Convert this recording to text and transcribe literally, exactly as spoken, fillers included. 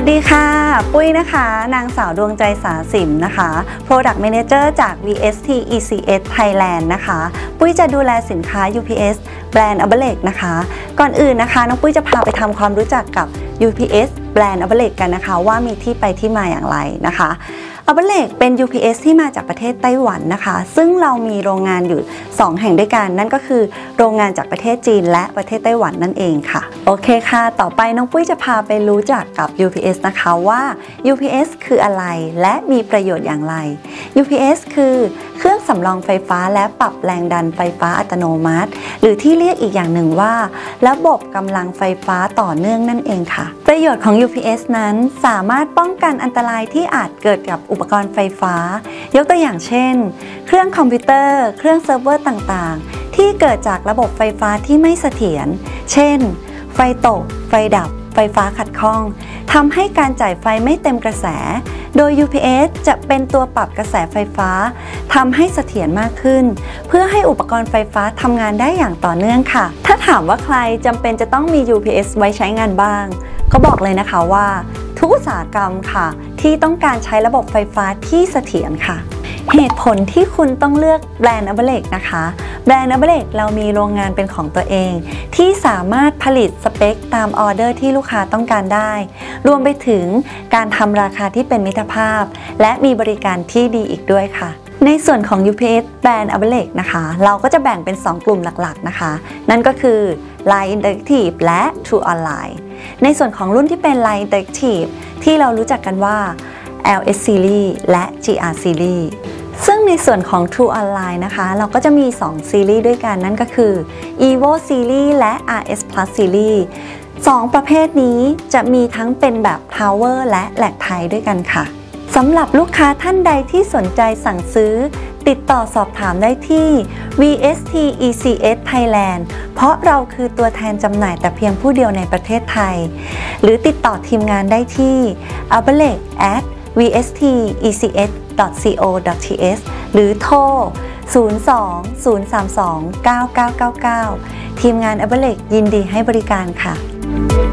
วัสดีค่ะปุ้ยนะคะนางสาวดวงใจสาสิมนะคะ Product Manager จาก วี เอส ที อี ซี เอส Thailand นะคะปุ้ยจะดูแลสินค้า ยู พี เอส แบรนด์ Aberlex นะคะก่อนอื่นนะคะน้องปุ้ยจะพาไปทำความรู้จักกับ ยู พี เอส แบรนด์ Aberlex กันนะคะว่ามีที่ไปที่มาอย่างไรนะคะ Aberlex เป็น ยู พี เอส ที่มาจากประเทศไต้หวันนะคะซึ่งเรามีโรงงานอยู่สองแห่งด้วยกันนั่นก็คือโรงงานจากประเทศจีนและประเทศไต้หวันนั่นเองค่ะโอเคค่ะต่อไปน้องปุ้ยจะพาไปรู้จักกับ ยู พี เอส นะคะว่า ยู พี เอส คืออะไรและมีประโยชน์อย่างไร ยู พี เอส คือเครื่องสำรองไฟฟ้าและปรับแรงดันไฟฟ้าอัตโนมัติหรือที่เรียกอีกอย่างหนึ่งว่าระบบกำลังไฟฟ้าต่อเนื่องนั่นเองค่ะประโยชน์ของ ยู พี เอส นั้นสามารถป้องกันอันตรายที่อาจเกิดกับอุปกรณ์ไฟฟ้ายกตัวอย่างเช่นเครื่องคอมพิวเตอร์เครื่องเซิร์ฟเวอร์ต่างๆที่เกิดจากระบบไฟฟ้าที่ไม่เสถียรเช่นไฟตกไฟดับไฟฟ้าขัดข้องทำให้การจ่ายไฟไม่เต็มกระแสโดย ยู พี เอส จะเป็นตัวปรับกระแสไฟฟ้าทำให้เสถียรมากขึ้นเพื่อให้อุปกรณ์ไฟฟ้าทำงานได้อย่างต่อเนื่องค่ะถ้าถามว่าใครจำเป็นจะต้องมี ยู พี เอส ไว้ใช้งานบ้างก็บอกเลยนะคะว่าทุกอุตสาหกรรมค่ะที่ต้องการใช้ระบบไฟฟ้าที่เสถียรค่ะเหตุผลที่คุณต้องเลือกแบรนด์ Aberlex นะคะแบรนด์ Aberlex เรามีโรงงานเป็นของตัวเองที่สามารถผลิตสเปคตามออเดอร์ที่ลูกค้าต้องการได้รวมไปถึงการทำราคาที่เป็นมิตรภาพและมีบริการที่ดีอีกด้วยค่ะในส่วนของ ยู พี เอส แบรนด์ Aberlex นะคะเราก็จะแบ่งเป็นสองกลุ่มหลักๆนะคะนั่นก็คือ ไลน์ Interactive และ True Online ในส่วนของรุ่นที่เป็น ไลน์ Interactive ที่เรารู้จักกันว่า แอล เอส Series และ จี อาร์ Series ซึ่งในส่วนของ True Online นะคะเราก็จะมีสองซีรีส์ด้วยกันนั่นก็คือ Evo Series และ อาร์ เอส Plus Series สองประเภทนี้จะมีทั้งเป็นแบบ Power และแหลกไทยด้วยกันค่ะสำหรับลูกค้าท่านใดที่สนใจสั่งซื้อติดต่อสอบถามได้ที่ วี เอส ที อี ซี เอส Thailand เพราะเราคือตัวแทนจำหน่ายแต่เพียงผู้เดียวในประเทศไทยหรือติดต่อทีมงานได้ที่ aberlex at วี เอส ที อี ซี เอส ดอท ซี โอ ดอท ที เอส หรือโทร ศูนย์ สอง ศูนย์ สาม สอง เก้า เก้า เก้า เก้า ทีมงาน Aberlex ยินดีให้บริการค่ะ